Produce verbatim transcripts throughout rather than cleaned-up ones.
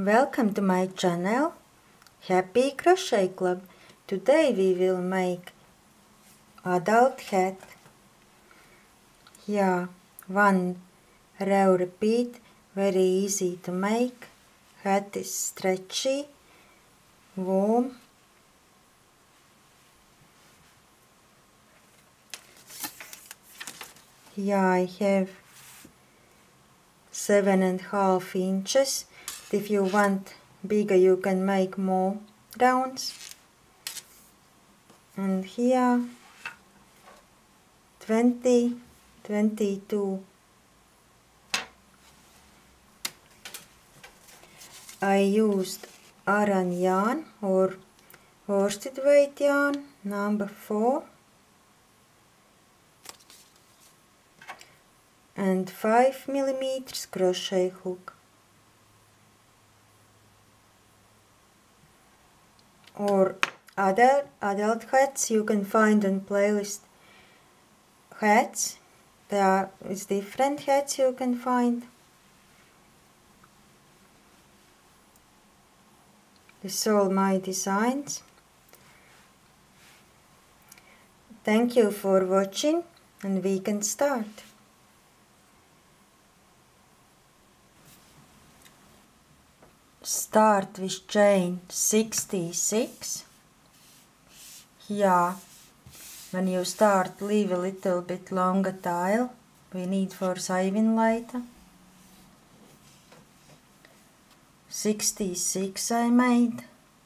Welcome to my channel, Happy Crochet Club. Today we will make adult hat. Yeah, one row repeat, very easy to make. Hat is stretchy, warm. Here I have seven and a half inches. If you want bigger, you can make more rounds. And here twenty, twenty-two. I used Aran yarn or worsted weight yarn number four and five millimeters crochet hook. Or other adult hats you can find on playlist hats. There is different hats you can find. This is all my designs. Thank you for watching and we can start. Start with chain sixty-six. Here, when you start, leave a little bit longer tail. We need for sewing later. sixty-six I made.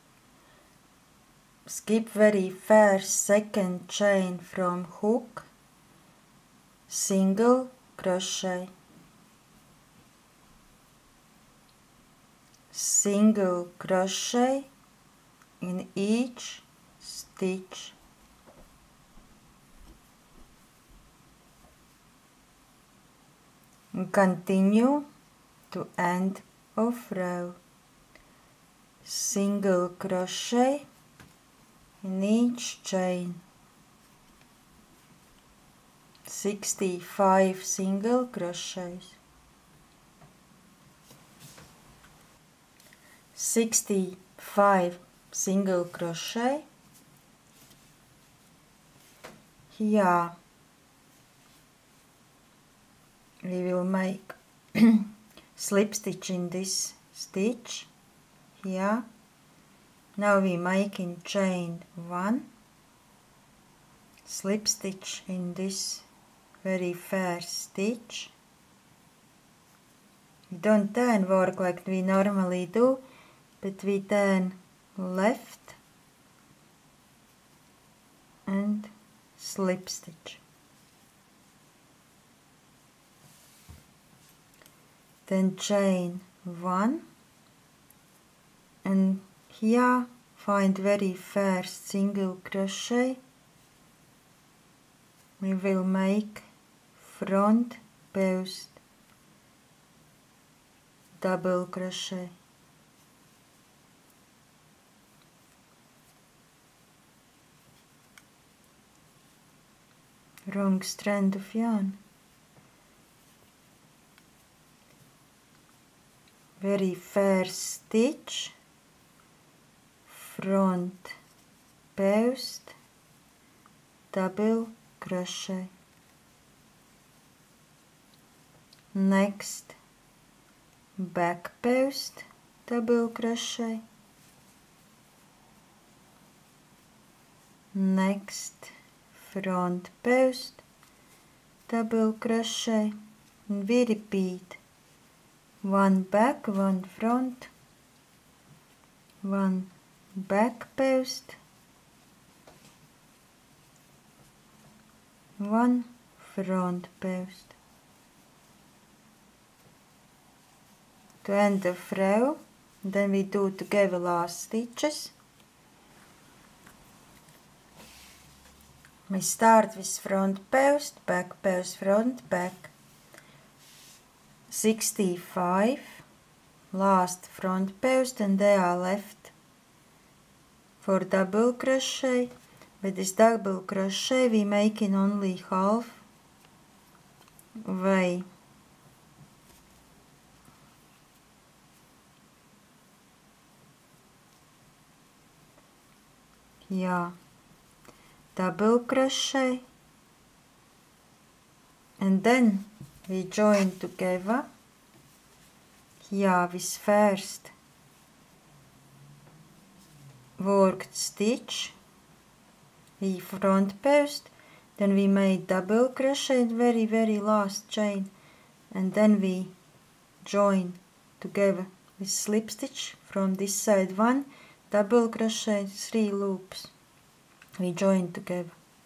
Skip very first second chain from hook, single crochet, single crochet in each stitch. And continue to end of row. Single crochet in each chain. sixty-five single crochets. sixty-five single crochet. Here we will make slip stitch in this stitch. Here now we make in chain one, slip stitch in this very first stitch. We don't turn work like we normally do, but we turn left and slip stitch. Then chain one, and here find very first single crochet. We will make front post double crochet. Wrong strand of yarn. Very first stitch, front post double crochet. Next back post double crochet. Next front post double crochet, and we repeat one back, one front, one back post, one front post. To end the row, then we do together last stitches. We start with front post, back post, front, back. sixty-five, last front post, and they are left for double crochet. With this double crochet we make in only half way. here double crochet, and then we join together here with first worked stitch, we front post, then we made double crochet very very last chain, and then we join together with slip stitch from this side, one double crochet, three loops, we join together.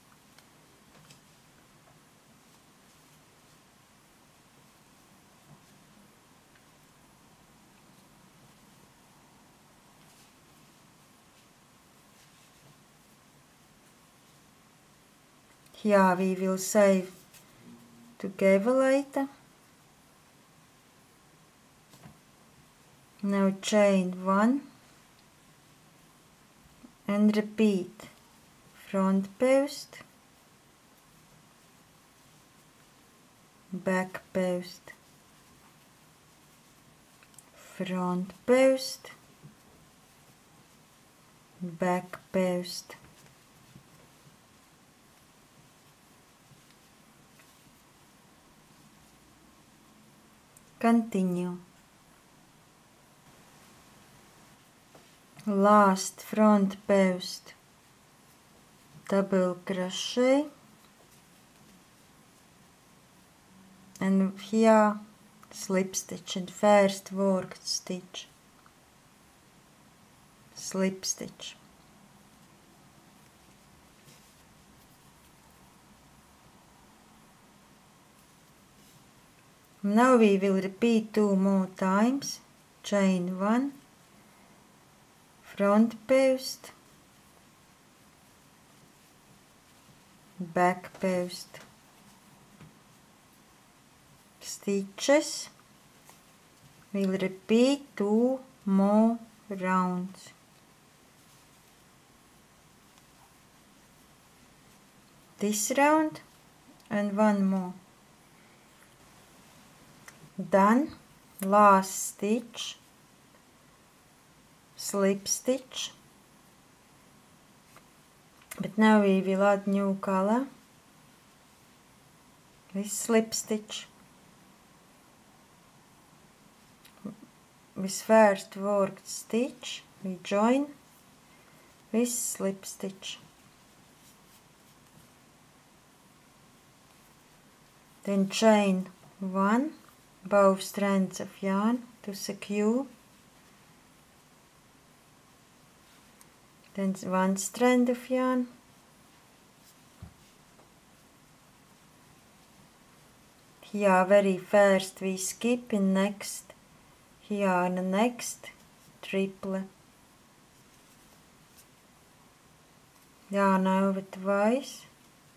Here we will save together later. Now chain one and repeat front post, back post, front post, back post. Continue. Last front post, double crochet, and here slip stitch and first worked stitch, slip stitch. Now we will repeat two more times, chain one, front post, back post, stitches. We'll repeat two more rounds. This round and one more. Done. Last stitch, slip stitch, but now we will add new color with slip stitch, with first worked stitch we join with slip stitch, then chain one, both strands of yarn to secure, then one strand of yarn, here very first we skip in next, here the next triple, yarn over twice,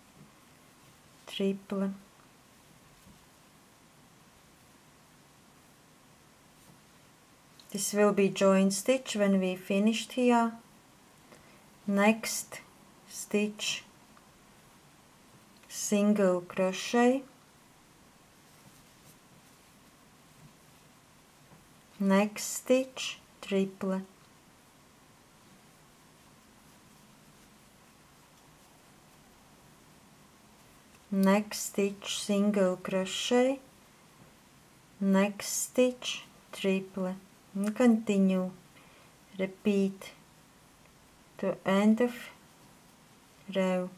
triple, this will be join stitch when we finished here. Next stitch, single crochet, next stitch, triple, next stitch, single crochet, next stitch, triple, and continue. Repeat to end of row.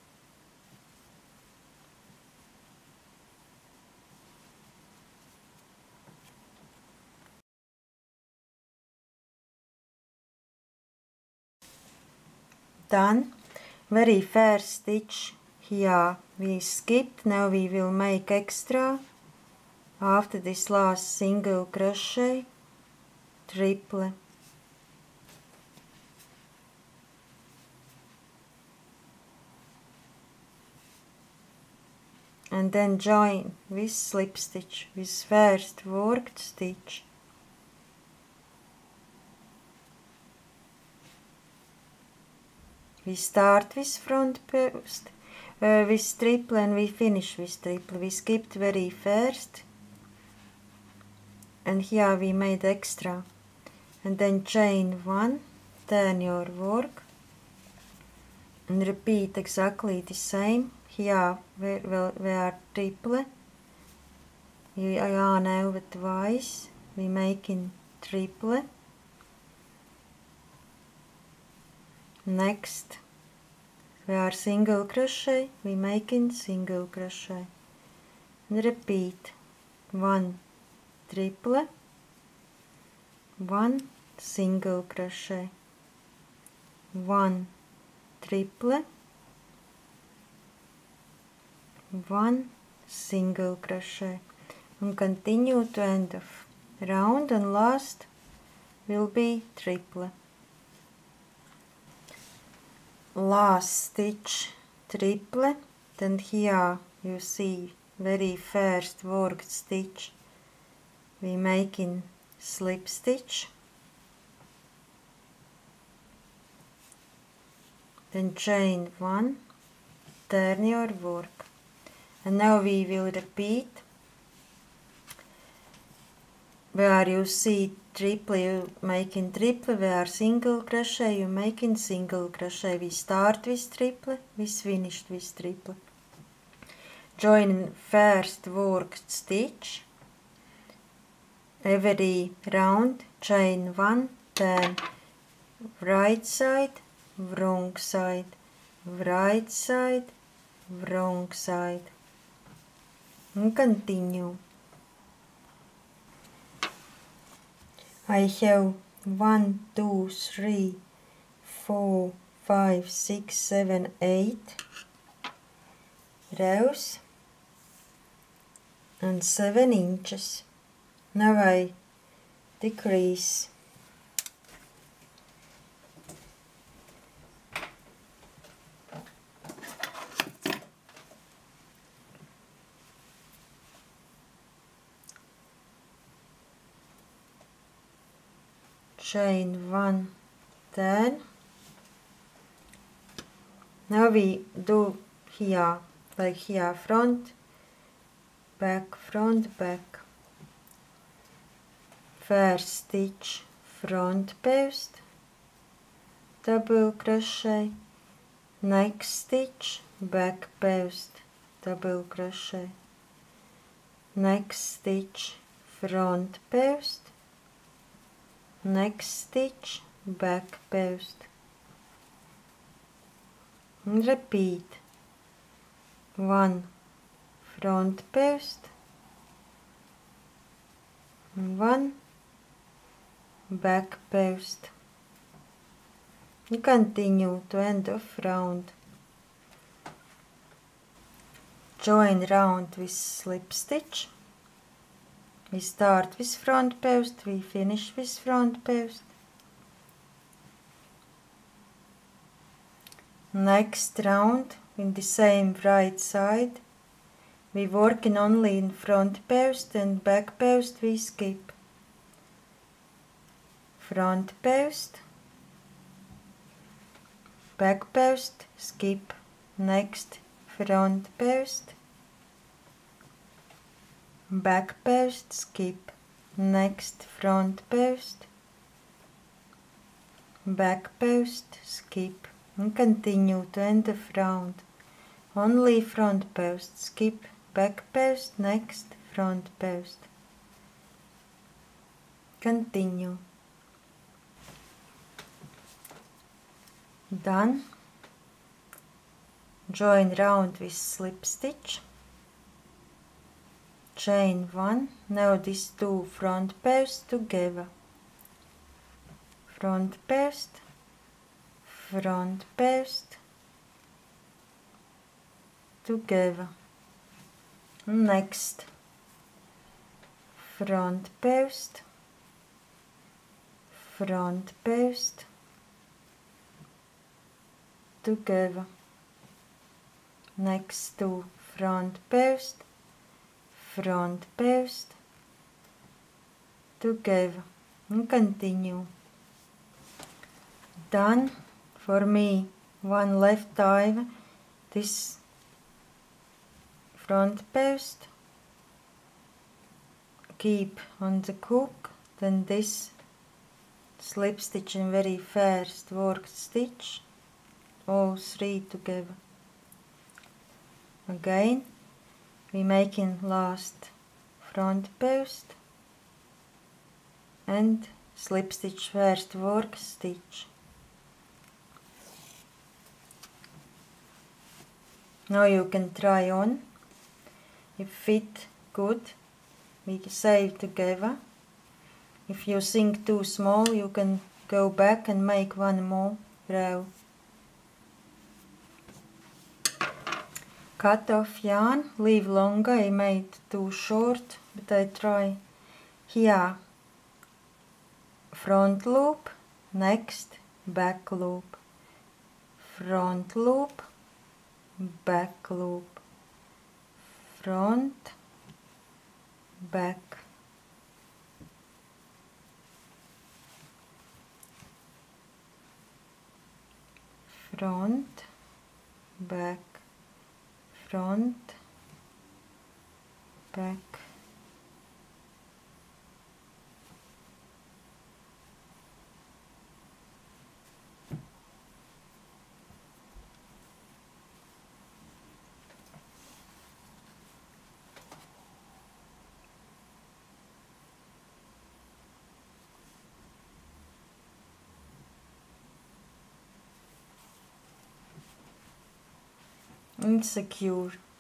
Done. Very first stitch here we skipped, now we will make extra after this last single crochet, triple, and then join with slip stitch with first worked stitch. We start with front post, uh, with triple, and we finish with triple. We skipped very first, and here we made extra, and then chain one, turn your work, and repeat exactly the same. Here we, we, we are triple. We are now twice. We making triple. Next, we are single crochet. We making single crochet. And repeat. One triple. One single crochet. One triple. One single crochet. And continue to end of round, and last will be triple. Last stitch triple. Then here you see very first worked stitch. We making slip stitch. Then chain one. Turn your work. And now we will repeat. Where you see triple, you making triple. Where single crochet, you making single crochet. We start with triple, we finished with triple. Join first worked stitch. Every round, chain one, turn right side, wrong side, right side, wrong side. And continue. I have one, two, three, four, five, six, seven, eight rows and seven inches. Now I decrease. Chain one, turn. Now we do here, like here, front, back, front, back. First stitch, front post, double crochet. Next stitch, back post, double crochet. Next stitch, front post. Next stitch, back post. And repeat. One front post, one back post. And continue to end of round. Join round with slip stitch. We start with front post, we finish with front post. Next round, in the same right side, we working only in front post, and back post we skip. Front post, back post, skip. Next front post, back post, skip. Next front post, back post, skip. And continue to end of round. Only front post, skip, back post, next front post. Continue. Done. Join round with slip stitch. Chain one. Now these two front posts together. Front post, front post, together. Next front post, front post, together. Next to front post, front post, together. And continue. Done. For me, one left eye, this front post, keep on the hook, then this slip stitch in very first worked stitch, all three together. Again, we making last front post and slip stitch first work stitch. Now you can try on. If fit good, we save together. If you think too small, you can go back and make one more row. Cut off yarn, leave longer, I made too short, but I try here. Front loop, next back loop, front loop, back loop, front, back. Front, back, front, back. And secure.